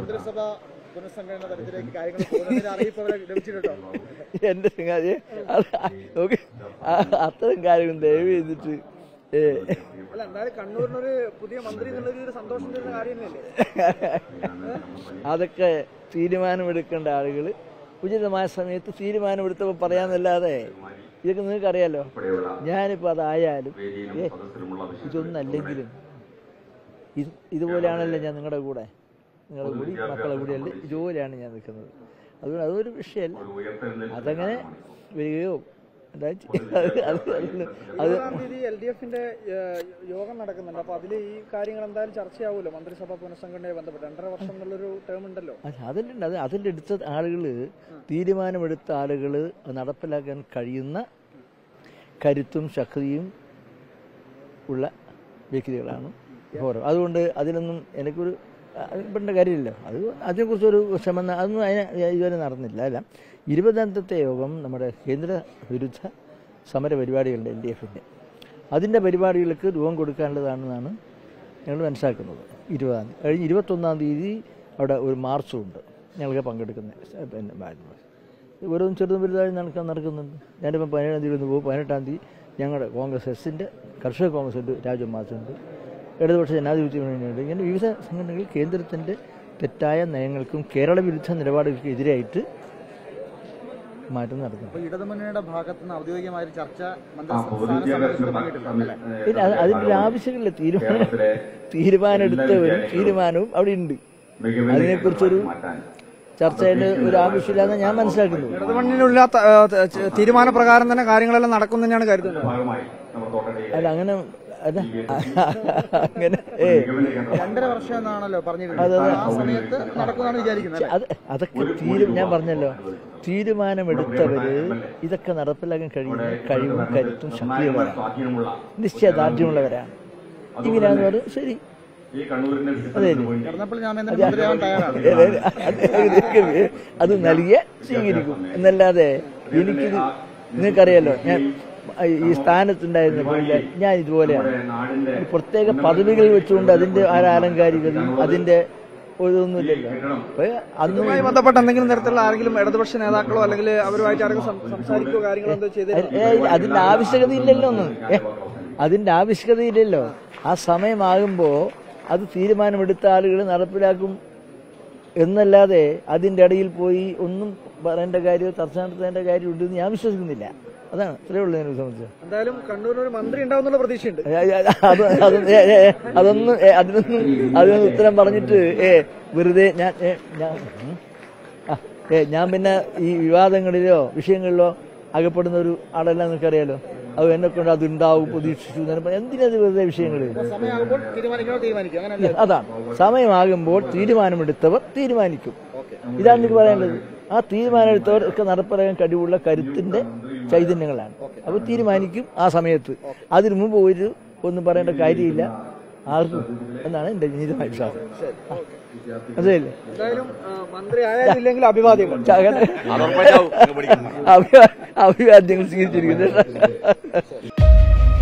എന്റെ ചങ്ങാതി നോക്കി അത്തരം കാര്യം ദയവ് ചെയ്തിട്ട് അതൊക്കെ തീരുമാനമെടുക്കേണ്ട ആളുകൾ ഉചിതമായ സമയത്ത് തീരുമാനമെടുത്തപ്പോൾ പറയാന്നല്ലാതെ ഇതൊക്കെ നിങ്ങൾക്ക് അറിയാലോ. ഞാനിപ്പോൾ അതായാലും ഇതൊന്നല്ലെങ്കിലും ഇതുപോലെയാണല്ലോ ഞാൻ നിങ്ങളുടെ കൂടെ മക്കളെ കൂടെയല്ല ഇതുപോലെയാണ് ഞാൻ നിൽക്കുന്നത്. അതുകൊണ്ട് അതൊരു വിഷയമല്ല. അതങ്ങനെ വരികയോ LDFന്റെ യോഗം നടക്കുന്നുണ്ട്. അപ്പൊ അതിൽ ഈ കാര്യങ്ങൾ എന്തായാലും ചർച്ചയാവുമല്ലോ. മന്ത്രിസഭ പുനഃസംഘടനയെ ബന്ധപ്പെട്ട് 2.5 വർഷം എന്നുള്ളൊരു ടേം ഉണ്ടല്ലോ. അതിന്റെ എടുത്ത ആളുകള് തീരുമാനമെടുത്ത ആളുകള് നടപ്പിലാക്കാൻ കഴിയുന്ന കരുത്തും ശക്തിയും ഉള്ള വ്യക്തികളാണ് ഓരോ. അതുകൊണ്ട് അതിലൊന്നും എനിക്കൊരു പെട്ട കാര്യമില്ല. അതിനെക്കുറിച്ചൊരു ശ്രമം അതൊന്നും ഇതുവരെ നടന്നില്ല. അല്ല, 20ാമത്തെ യോഗം നമ്മുടെ കേന്ദ്ര വിരുദ്ധ സമര പരിപാടികളുണ്ട് LDFന്റെ. അതിൻ്റെ പരിപാടികൾക്ക് രൂപം കൊടുക്കാനുള്ളതാണെന്നാണ് ഞങ്ങൾ മനസ്സിലാക്കുന്നത്. 20ാം തീയതി കഴിഞ്ഞ് 21ാം തീയതി അവിടെ ഒരു മാർച്ചും ഉണ്ട് ഞങ്ങൾക്ക് പങ്കെടുക്കുന്നത്. ഓരോന്നും ചെറുതും വലുതായി നടക്കുന്നുണ്ട്. ഞാനിപ്പോൾ 17ാം തീയതി ഒന്ന് പോകും. 18ാം തീയതി ഞങ്ങളുടെ കോൺഗ്രസ് എസിൻ്റെ കർഷക കോൺഗ്രസിൻ്റെ രാജ്യമാർച്ചുണ്ട്. ഇടതുപക്ഷ ജനാധിപത്യ മുന്നണിയുണ്ട്. ഇങ്ങനെ വിവിധ സംഘടനകൾ കേന്ദ്രത്തിൻ്റെ തെറ്റായ നയങ്ങൾക്കും കേരള വിരുദ്ധ നിലപാടുകൾക്കും എതിരായിട്ട് മാറ്റം നടത്തുന്നു. ഇടതുമുന്നണിയുടെ ഭാഗത്ത് നിന്ന് ഔദ്യോഗികമായ ചർച്ച അതിൻ്റെ ആവശ്യമില്ല. തീരുമാനം എടുത്തവരും തീരുമാനവും അവിടെ ഉണ്ട്. അതിനെക്കുറിച്ചൊരു ചർച്ചയുടെ ഒരു ആവശ്യമില്ലാന്ന് ഞാൻ മനസ്സിലാക്കുന്നു. ഇടതുമുന്നണിയിലുള്ള തീരുമാനപ്രകാരം തന്നെ കാര്യങ്ങളെല്ലാം നടക്കും തന്നെയാണ് കരുതുന്നത്. അല്ല, അങ്ങനെ അല്ല, അങ്ങനെ 2.5 വർഷം എന്നാണല്ലോ പറഞ്ഞിരുന്നത്. അതൊക്കെ ഞാൻ പറഞ്ഞല്ലോ, തീരുമാനമെടുത്തവര് ഇതൊക്കെ നടപ്പിലാക്കാൻ കഴിയുന്ന കഴിവും കരുത്തും ശക്തിയുള്ളവരാണ്, നിശ്ചയദാർഢ്യമുള്ളവരാണ്. ഇങ്ങനെയാന്ന് പറഞ്ഞത് ശരി. അത് നൽകിയ സ്വീകരിക്കും എന്നല്ലാതെ എനിക്കിത് നിങ്ങൾക്കറിയാലോ, ഞാൻ ഈ സ്ഥാനത്തുണ്ടായിരുന്നപ്പോൾ ഞാൻ ഇതുപോലെയാണ്. പ്രത്യേക പദവികൾ വെച്ചുകൊണ്ട് അതിന്റെ ആലങ്കാരികതയും അതിന്റെ ഒരൊന്നുമില്ലല്ലോ. അതുമായി ബന്ധപ്പെട്ട എന്തെങ്കിലും തരത്തിലുള്ള ആരെങ്കിലും ഇടതുപക്ഷ നേതാക്കളോ അല്ലെങ്കിൽ അവരുമായിട്ട് ആരെങ്കിലും സംസാരിക്കുകയോ കാര്യങ്ങളോ എന്തോ ചെയ്ത് അതിന്റെ ആവശ്യകതയില്ലല്ലോ. അതിന്റെ ആവശ്യകതയില്ലല്ലോ. ആ സമയമാകുമ്പോ അത് തീരുമാനമെടുത്ത ആളുകൾ നടപ്പിലാക്കും എന്നല്ലാതെ അതിന്റെ ഇടയിൽ പോയി ഒന്നും പറയേണ്ട കാര്യമോ ചർച്ച നടത്തേണ്ട കാര്യം ഉണ്ടെന്ന് ഞാൻ വിശ്വസിക്കുന്നില്ല. അതാണ് ഇത്രയേ ഉള്ളൂ എന്നെ സംബന്ധിച്ച്. എന്തായാലും കണ്ണൂരിനൊരു മന്ത്രി ഉണ്ടാവുന്നുള്ള പ്രതീക്ഷയുണ്ട്. അതിനൊന്നും ഉത്തരം പറഞ്ഞിട്ട് വെറുതെ ഞാൻ പിന്നെ ഈ വിവാദങ്ങളിലോ വിഷയങ്ങളിലോ അകപ്പെടുന്ന ഒരു ആളല്ല, നിനക്കറിയാലോ. അത് എന്നെ കൊണ്ട് അതുണ്ടാവും പ്രതീക്ഷിച്ചു എന്തിനത് വെറുതെ വിഷയങ്ങൾ. അതാണ്, സമയമാകുമ്പോൾ തീരുമാനമെടുത്തവർ തീരുമാനിക്കും. ഇതാണ് എനിക്ക് പറയാനുള്ളത്. ആ തീരുമാനമെടുത്തവർ ഒക്കെ നടപ്പിലാക്കാൻ കഴിവുള്ള കരുത്തിന്റെ ചൈതന്യങ്ങളാണ്. അപ്പോൾ തീരുമാനിക്കും ആ സമയത്ത്. അതിനു മുമ്പ് ഒന്നും പറയേണ്ട കാര്യമില്ല ആർക്കും എന്നാണ് എന്റെ നീതമായ വിശ്വാസം. അതെയല്ലേ, അഭിവാദ്യങ്ങൾ അഭിവാദ്യങ്ങൾ സ്വീകരിച്ചിരിക്കുന്നത്.